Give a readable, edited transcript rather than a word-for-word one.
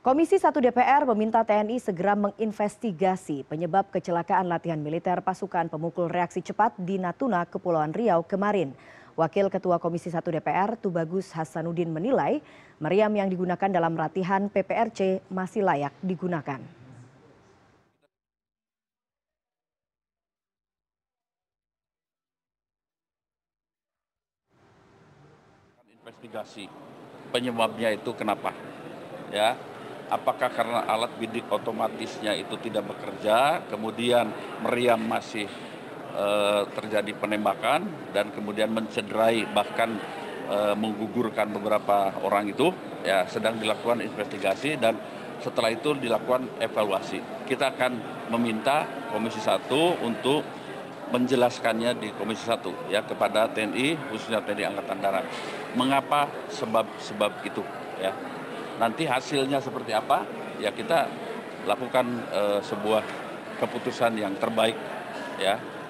Komisi 1 DPR meminta TNI segera menginvestigasi penyebab kecelakaan latihan militer pasukan pemukul reaksi cepat di Natuna, Kepulauan Riau kemarin. Wakil Ketua Komisi 1 DPR, Tubagus Hasanuddin menilai meriam yang digunakan dalam latihan PPRC masih layak digunakan. Investigasi penyebabnya itu kenapa, ya? Apakah karena alat bidik otomatisnya itu tidak bekerja, kemudian meriam masih terjadi penembakan dan kemudian mencederai bahkan menggugurkan beberapa orang itu, ya sedang dilakukan investigasi dan setelah itu dilakukan evaluasi. Kita akan meminta Komisi 1 untuk menjelaskannya di Komisi 1 ya kepada TNI, khususnya TNI Angkatan Darat. Mengapa sebab itu, ya. Nanti hasilnya seperti apa, ya kita lakukan sebuah keputusan yang terbaik, ya.